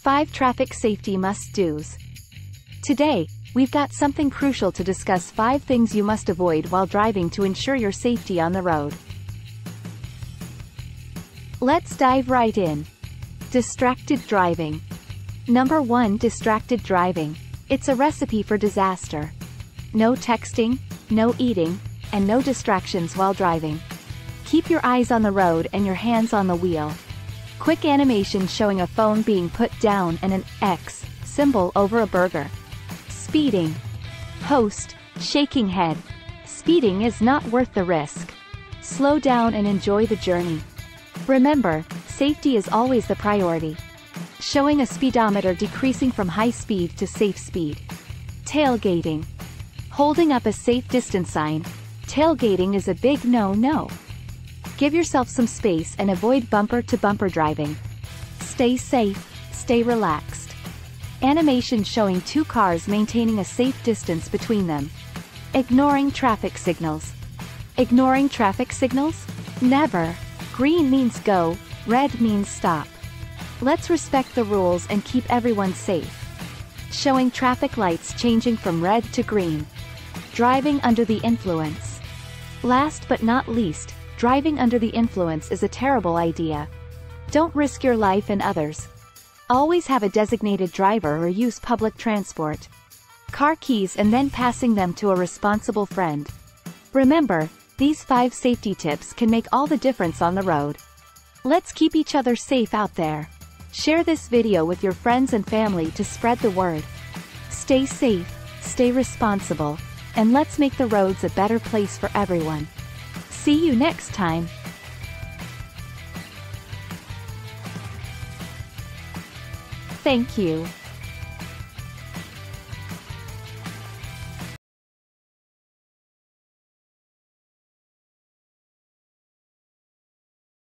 5 Traffic Safety Must-Dos. Today, we've got something crucial to discuss: 5 things you must avoid while driving to ensure your safety on the road. Let's dive right in. Distracted driving. Number 1. Distracted driving. It's a recipe for disaster. No texting, no eating, and no distractions while driving. Keep your eyes on the road and your hands on the wheel. Quick animation showing a phone being put down and an X symbol over a burger. Speeding. Host, shaking head. Speeding is not worth the risk. Slow down and enjoy the journey. Remember, safety is always the priority. Showing a speedometer decreasing from high speed to safe speed. Tailgating. Holding up a safe distance sign. Tailgating is a big no-no. Give yourself some space and avoid bumper-to-bumper driving. Stay safe, stay relaxed. Animation showing 2 cars maintaining a safe distance between them. Ignoring traffic signals. Ignoring traffic signals? Never. Green means go, red means stop. Let's respect the rules and keep everyone safe. Showing traffic lights changing from red to green. Driving under the influence. Last but not least, driving under the influence is a terrible idea. Don't risk your life and others. Always have a designated driver or use public transport. Car keys and then passing them to a responsible friend. Remember, these 5 safety tips can make all the difference on the road. Let's keep each other safe out there. Share this video with your friends and family to spread the word. Stay safe, stay responsible, and let's make the roads a better place for everyone. See you next time. Thank you.